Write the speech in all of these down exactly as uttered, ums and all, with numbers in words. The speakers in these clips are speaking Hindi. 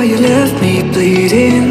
you left me bleeding.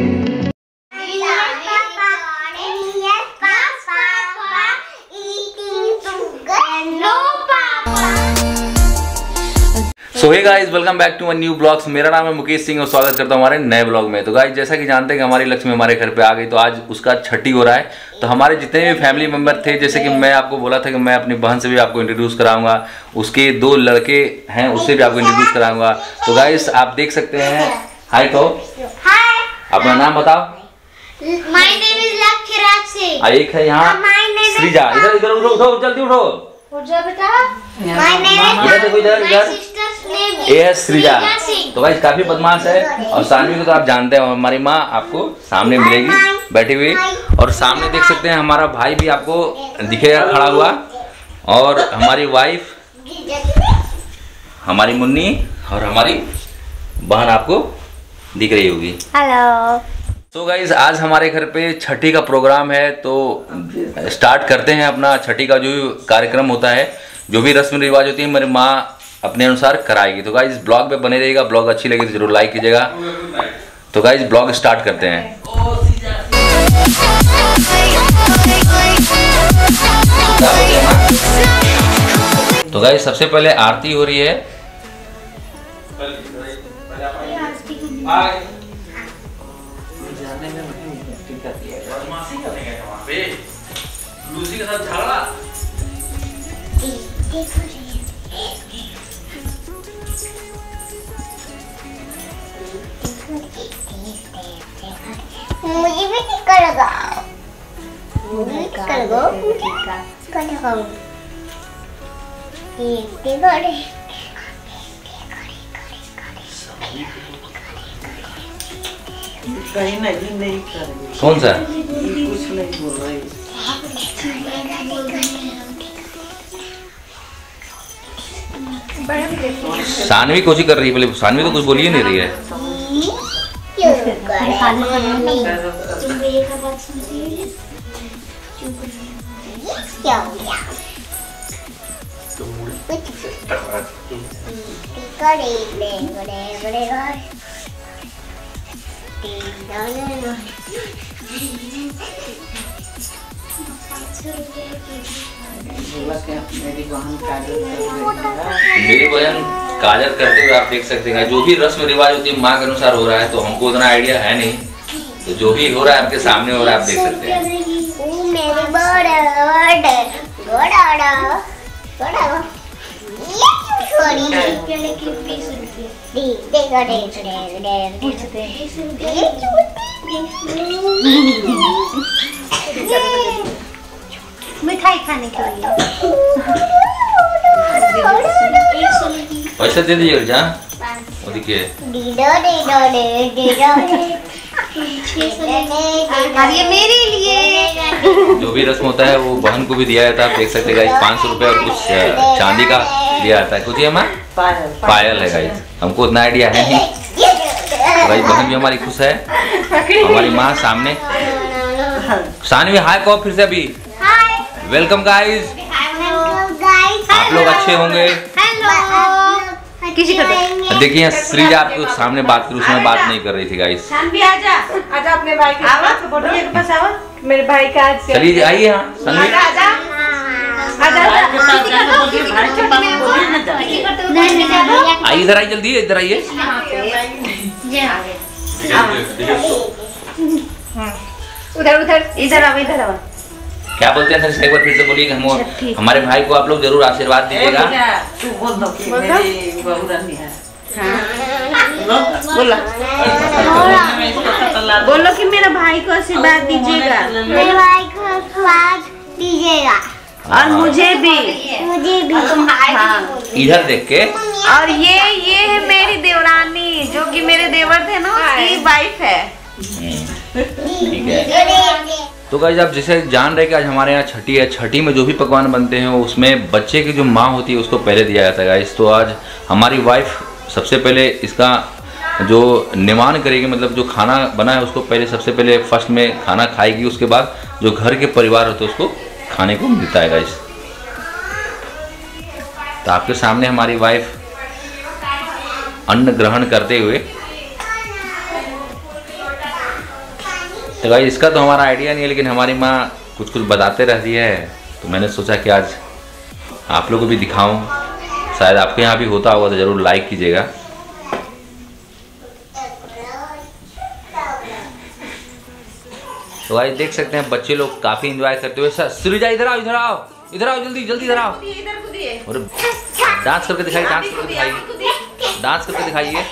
So hey guys, welcome back to my new blogs. मेरा नाम है मुकेश सिंह और स्वागत करता हूँ हमारे नए ब्लॉग में। तो गाइस, जैसा कि जानते हैं कि हमारी लक्ष्मी हमारे घर पे आ गई, तो आज उसका छठी हो रहा है। तो हमारे जितने भी फैमिली मेंबर थे, जैसे कि मैं आपको बोला था कि मैं अपनी बहन से भी आपको इंट्रोड्यूस कराऊंगा, उसके दो लड़के हैं उससे भी आपको इंट्रोड्यूस कराऊंगा। तो गाइस, आप देख सकते हैं। हाय कहो, अपना नाम बताओ। My name is Lakshyaraj Singh. एक है यहाँ श्रीजा। इधर इधर उठो उठो जल्दी उठो। उठ जा बेटा। माय नेम इधर देखो, इधर इधर ये है श्रीजा। तो भाई काफी बदमाश है। और सानवी को तो आप जानते हैं, हमारी माँ आपको सामने मिलेगी बैठी हुई। और सामने देख सकते हैं हमारा भाई भी आपको दिखेगा खड़ा हुआ। और हमारी वाइफ हमारी मुन्नी और हमारी बहन आपको दिख रही होगी। हेलो। तो गाइज, आज हमारे घर पे छठी का प्रोग्राम है। तो स्टार्ट करते हैं अपना छठी का जो कार्यक्रम होता है, जो भी रस्म रिवाज होती है मेरी माँ अपने अनुसार कराएगी। तो गाइज, ब्लॉग पे बने रहिएगा। ब्लॉग अच्छी लगी तो जरूर लाइक कीजिएगा। तो गाइज, ब्लॉग स्टार्ट करते हैं। तो गाइज, सबसे पहले आरती हो रही है। लूसी के साथ झगड़ा। मुझे भी टिक्का लगाओ। मुझे भी टिक्का लगाओ। टिक्का लगाओ। ये बड़े कहीं नहीं नहीं कर। कौन सा? कुछ नहीं बोल रही। सानवी कोशिश कर रही है। बोले सानवी तो कुछ बोली ही नहीं रही है। मेरी बहन काजल मेरी बहन काजल करते हुए आप देख सकते हैं। जो भी रस्म रिवाज होती है माँ के अनुसार हो रहा है, तो हमको उतना आइडिया है नहीं। तो जो भी हो रहा है आपके सामने हो रहा है, आप देख सकते हैं। मिठाई खाने के लिए पैसा दे दीजिए जा। वो देखिए, ये मेरे लिए। जो भी रस्म होता है वो बहन को भी दिया जाता है। आप देख सकते हैं पाँच सौ रुपये और कुछ चांदी का दिया जाता है। कुछ ये हमारा पायल है गाइस, हमको उतना आइडिया है नहीं। तो भाई बहन भी हमारी खुश है। हमारी माँ सामने। सानवी हाय कहो फिर से। अभी वेलकम गाइस। आप लोग अच्छे होंगे। किसी को देखिए श्रीजा आपको सामने बात करूँ, उसमें बात नहीं कर रही थी गाइस। आजा आजा अपने भाई के पास आवा। मेरे भाई का आज चलिए आइए। हाँ संगीत आजा आजा आइए, इधर आइए जल्दी, इधर आइए। उधर उधर इधर आओ इधर आओ। क्या बोलते हैं सर, एक बार फिर से बोलिए। हम हमारे भाई को आप लोग जरूर आशीर्वाद दीजिएगा। तू बोल दो कि मेरी बहू रानी है। बोलो बोलो कि मेरे भाई को आशीर्वाद दीजिएगा। मेरे भाई को आशीर्वाद दीजिएगा। और मुझे भी मुझे भी। हाँ। इधर देख के। और ये ये है मेरी देवरानी, जो कि मेरे देवर थे ना, उसकी वाइफ है। ठीक है। तो गाइस, आप जैसे जान रहे कि आज हमारे यहाँ छठी है। छठी में जो भी पकवान बनते हैं उसमें बच्चे की जो माँ होती है उसको पहले दिया जाता है गाइस। तो आज हमारी वाइफ सबसे पहले इसका जो निर्माण करेगी, मतलब जो खाना बना है उसको पहले सबसे पहले फर्स्ट में खाना खाएगी। उसके बाद जो घर के परिवार होते हैं उसको खाने को मिलता है गाइस। तो आपके सामने हमारी वाइफ अन्न ग्रहण करते हुए तो भाई इसका तो हमारा आइडिया नहीं है, लेकिन हमारी माँ कुछ कुछ बताते रहती है, तो मैंने सोचा कि आज आप लोगों को भी दिखाऊं। शायद आपके यहाँ भी होता होगा तो ज़रूर लाइक कीजिएगा। तो भाई देख सकते हैं बच्चे लोग काफ़ी एंजॉय करते हुए। सृजा इधर आओ, इधर आओ, इधर आओ, जल्दी जल्दी इधर आओ। और डांस करके दिखाइए, डांस करके दिखाइए, डांस करके दिखाइए।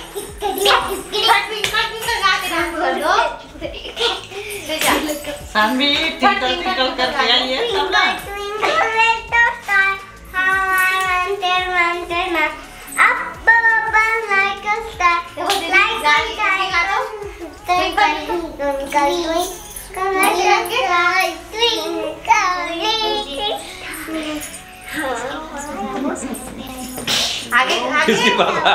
सानवी टिकल टिकल करके आइए तब ना। आगे आगे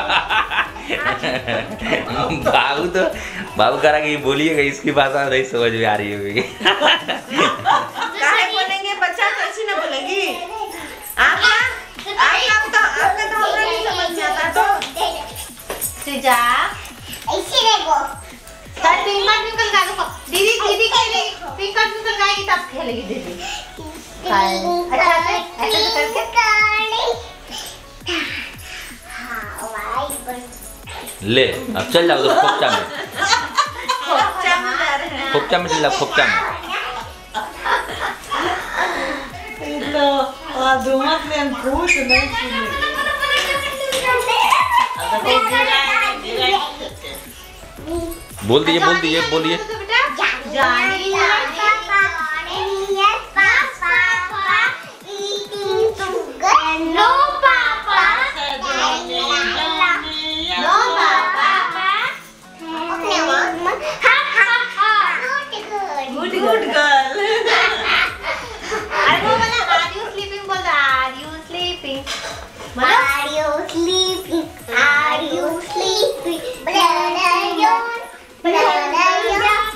बाबू तो बाबू कह रहा कि बोलिएगा, इसकी भाषा नहीं समझ में आ रही है। काहे बोलेंगे, बच्चा तो ऐसी ना बोलेगी। आप आप लोग तो आपका तो हमरा नहीं समझ में आता। तो सृजा ऐसे देखो सर ट्विंकल ट्विंकल गा दो। दीदी दीदी खेलेगी, ट्विंकल ट्विंकल गाएगी तब खेलेगी दीदी। अच्छा से ऐसे तो करके ले अब चल जाओ उधर खोपचा में, खोपचा में जा रहे हैं। खोपचा में चल जाओ, खोपचा में। तो आदुमत में पूछ नहीं सुनी। बोल दीजिए, बोल दीजिए, बोलिए। जानी नो पापा नो पापा ओके मम्मा हा हा हा गुड गुड गर्ल। अरे वो बोला आर यू स्लीपिंग बोल रहा, are you sleeping. Are you sleeping? Are you sleeping? Brother John, brother John,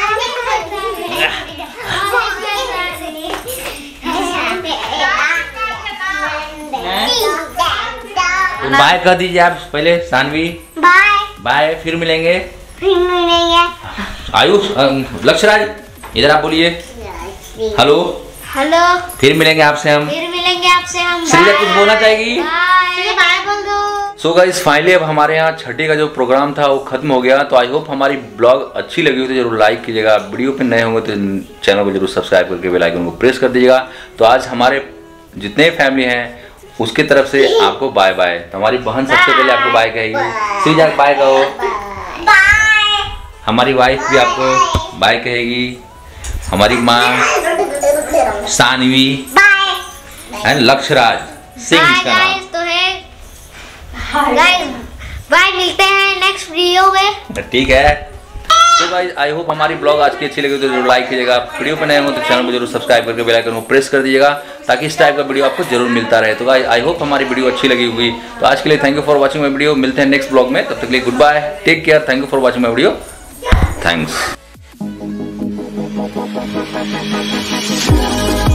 bye कर दीजिए आप पहले सानवी। बाय बाय, फिर मिलेंगे। फिर मिलेंगे। आयुष, लक्ष्यराज इधर आप बोलिए हेलो। हेलो, फिर मिलेंगे आपसे हम। फिर मिलेंगे आपसे हम। सृजा कुछ बोलना चाहेगी? बाय बाय बोल दो। सो गाइस फाइनली अब हमारे यहाँ छठी का जो प्रोग्राम था वो खत्म हो गया। तो आई होप हमारी ब्लॉग अच्छी लगी हो तो जरूर लाइक कीजिएगा। वीडियो पे नए होंगे तो चैनल को जरूर सब्सक्राइब करके बेल आइकन को प्रेस कर दीजिएगा। तो आज हमारे जितने फैमिली हैं उसके तरफ से आपको बाय बाय। तो हमारी बहन सबसे पहले आपको बाय कहेगी। सृजा बाय कहो। बाय। हमारी वाइफ भी आपको बाय कहेगी। हमारी माँ सानवी एंड लक्ष्यराज सिंह इसका नाम। गाइस तो है गाइस, बाय, मिलते हैं नेक्स्ट वीडियो में। ठीक है। तो गाइस आई होप हमारी ब्लॉग आज की अच्छी लगी तो जरूर लाइक कीजिएगा। वीडियो पे नए हो तो चैनल को जरूर सब्सक्राइब करके बेल आइकन को प्रेस कर दीजिएगा ताकि इस टाइप का वीडियो आपको जरूर मिलता रहे। तो गाइस आई होप हमारी वीडियो अच्छी लगी होगी। तो आज के लिए thank you for watching my video. मिलते हैं नेक्स्ट ब्लॉग में, तब तक के लिए good bye, take care, thank you for watching my video, thanks.